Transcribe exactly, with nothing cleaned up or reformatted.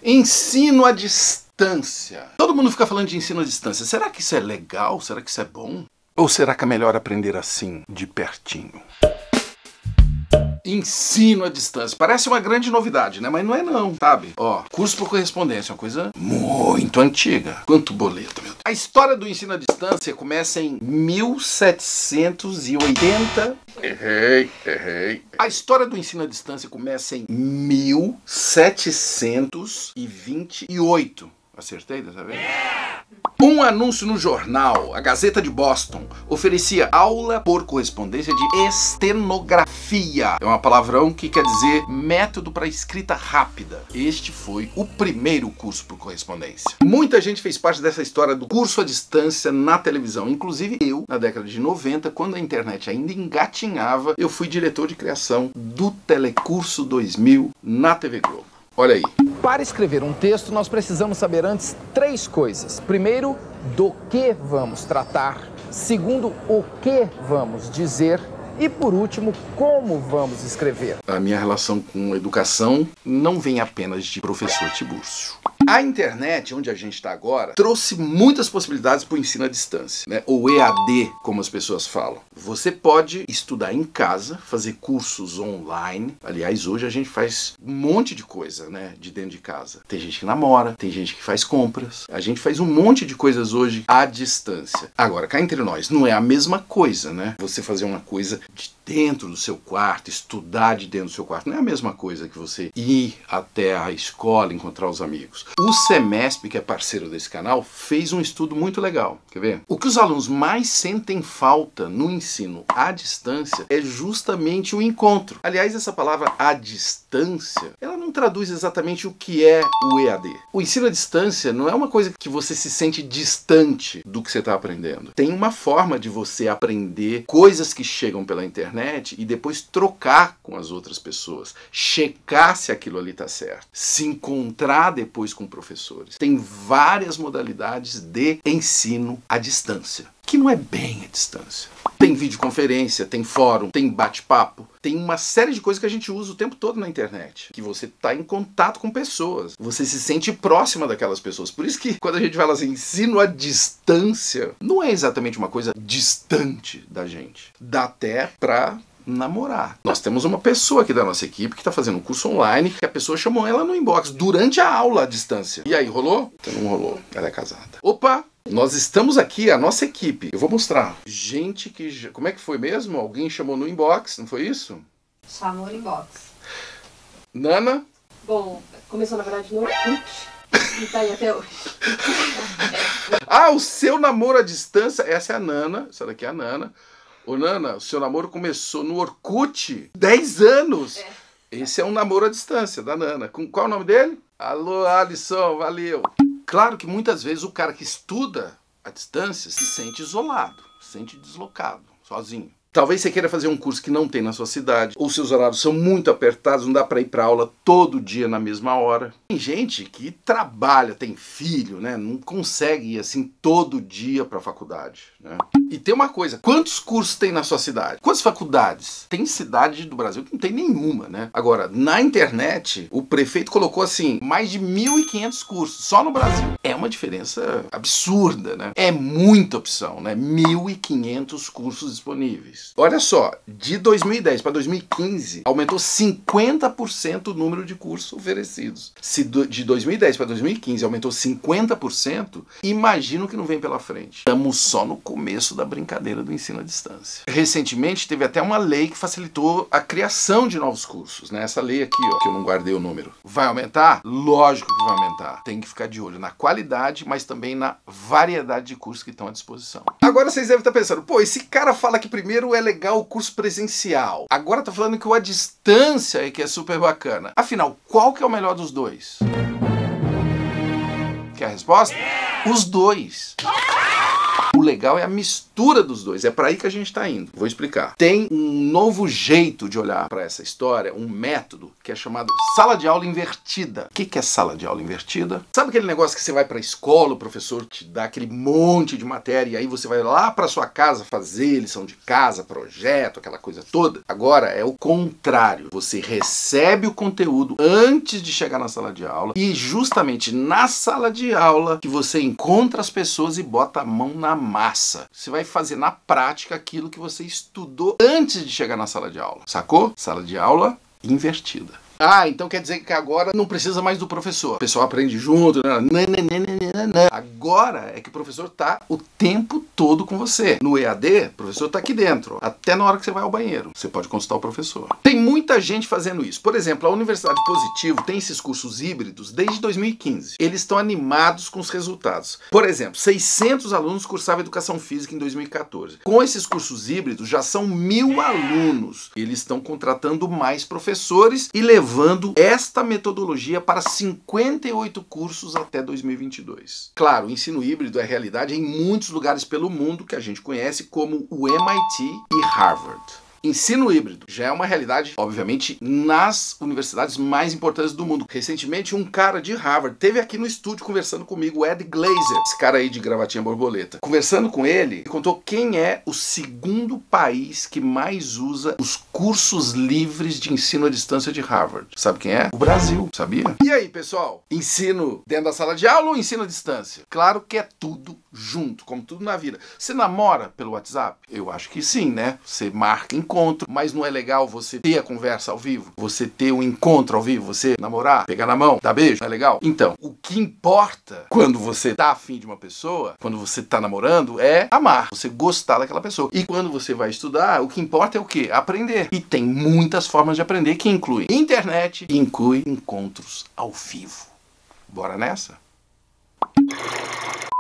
Ensino à distância. Todo mundo fica falando de ensino à distância. Será que isso é legal? Será que isso é bom? Ou será que é melhor aprender assim, de pertinho? Ensino à distância. Parece uma grande novidade, né? Mas não é não, sabe? Ó, curso por correspondência é uma coisa muito antiga. Quanto boleto, meu Deus. A história do ensino à distância começa em mil setecentos e oitenta. Errei, errei. A história do ensino à distância começa em mil setecentos e vinte e oito. Acertei dessa vez? Um anúncio no jornal, a Gazeta de Boston, oferecia aula por correspondência de estenografia. É uma palavrão que quer dizer método para escrita rápida. Este foi o primeiro curso por correspondência. Muita gente fez parte dessa história do curso à distância na televisão. Inclusive eu, na década de noventa, quando a internet ainda engatinhava, eu fui diretor de criação do Telecurso dois mil na T V Globo. Olha aí. Para escrever um texto, nós precisamos saber antes três coisas. Primeiro, do que vamos tratar. Segundo, o que vamos dizer. E por último, como vamos escrever. A minha relação com educação não vem apenas de professor Tiburcio. A internet, onde a gente está agora, trouxe muitas possibilidades para o ensino à distância, né? Ou E A D, como as pessoas falam. Você pode estudar em casa, fazer cursos online. Aliás, hoje a gente faz um monte de coisa, né, de dentro de casa. Tem gente que namora, tem gente que faz compras. A gente faz um monte de coisas hoje à distância. Agora, cá entre nós, não é a mesma coisa, né? Você fazer uma coisa de dentro do seu quarto, estudar de dentro do seu quarto, não é a mesma coisa que você ir até a escola, encontrar os amigos. O Semesp, que é parceiro desse canal, fez um estudo muito legal. Quer ver? O que os alunos mais sentem falta no ensino à distância é justamente o encontro. Aliás, essa palavra à distância, ela não traduz exatamente o que é o E A D. O ensino à distância não é uma coisa que você se sente distante do que você está aprendendo. Tem uma forma de você aprender coisas que chegam pela internet e depois trocar com as outras pessoas, checar se aquilo ali está certo, se encontrar depois com professores. Tem várias modalidades de ensino à distância, que não é bem à distância. Tem videoconferência, tem fórum, tem bate-papo, tem uma série de coisas que a gente usa o tempo todo na internet, que você está em contato com pessoas, você se sente próxima daquelas pessoas. Por isso que quando a gente fala assim, ensino à distância, não é exatamente uma coisa distante da gente. Dá até pra namorar. Nós temos uma pessoa aqui da nossa equipe que está fazendo um curso online, que a pessoa chamou ela no inbox durante a aula à distância. E aí, rolou? Então não rolou. Ela é casada. Opa! Nós estamos aqui, a nossa equipe. Eu vou mostrar. Gente que... já... Como é que foi mesmo? Alguém chamou no inbox, não foi isso? Chamou no inbox. Nana? Bom, começou na verdade no Orkut e tá aí até hoje. Ah, o seu namoro à distância. Essa é a Nana. Essa daqui é a Nana. Ô Nana, o seu namoro começou no Orkut. dez anos. É. Esse é um namoro à distância da Nana. Com qual é o nome dele? Alô, Alisson, valeu. Claro que muitas vezes o cara que estuda à distância se sente isolado, se sente deslocado, sozinho. Talvez você queira fazer um curso que não tem na sua cidade, ou seus horários são muito apertados, não dá para ir para aula todo dia na mesma hora. Tem gente que trabalha, tem filho, né? Não consegue ir assim todo dia para a faculdade, né? E tem uma coisa, quantos cursos tem na sua cidade? Quantas faculdades? Tem cidade do Brasil que não tem nenhuma, né? Agora, na internet, o prefeito colocou assim, mais de mil e quinhentos cursos, só no Brasil. É uma diferença absurda, né? É muita opção, né? mil e quinhentos cursos disponíveis. Olha só, de dois mil e dez para dois mil e quinze, aumentou cinquenta por cento o número de cursos oferecidos. Se de dois mil e dez para dois mil e quinze aumentou cinquenta por cento, imagino que não vem pela frente. Estamos só no começo da brincadeira do ensino à distância. Recentemente teve até uma lei que facilitou a criação de novos cursos, né? Essa lei aqui, ó, que eu não guardei o número. Vai aumentar? Lógico que vai aumentar. Tem que ficar de olho na qualidade, mas também na variedade de cursos que estão à disposição. Agora vocês devem estar pensando, pô, esse cara fala que primeiro é legal o curso presencial. Agora tá falando que o à distância é que é super bacana. Afinal, qual que é o melhor dos dois? Quer a resposta? Os dois. O legal é a mistura dos dois, é para aí que a gente está indo. Vou explicar. Tem um novo jeito de olhar para essa história, um método que é chamado sala de aula invertida. O que que é sala de aula invertida? Sabe aquele negócio que você vai para a escola, o professor te dá aquele monte de matéria e aí você vai lá para sua casa fazer lição de casa, projeto, aquela coisa toda? Agora é o contrário. Você recebe o conteúdo antes de chegar na sala de aula e justamente na sala de aula que você encontra as pessoas e bota a mão na massa. Você vai fazer na prática aquilo que você estudou antes de chegar na sala de aula. Sacou? Sala de aula invertida. Ah, então quer dizer que agora não precisa mais do professor. O pessoal aprende junto. Não, não, não, não. Agora é que o professor está o tempo todo com você. No E A D, o professor está aqui dentro. Até na hora que você vai ao banheiro. Você pode consultar o professor. Tem muita gente fazendo isso. Por exemplo, a Universidade Positivo tem esses cursos híbridos desde dois mil e quinze. Eles estão animados com os resultados. Por exemplo, seiscentos alunos cursavam Educação Física em dois mil e quatorze. Com esses cursos híbridos, já são mil alunos. Eles estão contratando mais professores e levando levando esta metodologia para cinquenta e oito cursos até dois mil e vinte e dois. Claro, o ensino híbrido é realidade em muitos lugares pelo mundo que a gente conhece como o M I T e Harvard. Ensino híbrido já é uma realidade, obviamente, nas universidades mais importantes do mundo. Recentemente, um cara de Harvard esteve aqui no estúdio conversando comigo, o Ed Glazer, esse cara aí de gravatinha borboleta. Conversando com ele, ele contou quem é o segundo país que mais usa os cursos livres de ensino à distância de Harvard. Sabe quem é? O Brasil, sabia? E aí, pessoal? Ensino dentro da sala de aula ou ensino à distância? Claro que é tudo junto, como tudo na vida. Você namora pelo WhatsApp? Eu acho que sim, né? Você marca encontro, mas não é legal você ter a conversa ao vivo? Você ter um encontro ao vivo? Você namorar, pegar na mão, dar beijo? Não é legal? Então, o que importa quando você tá afim de uma pessoa, quando você tá namorando, é amar, você gostar daquela pessoa. E quando você vai estudar, o que importa é o quê? Aprender. E tem muitas formas de aprender que incluem internet e inclui encontros ao vivo. Bora nessa?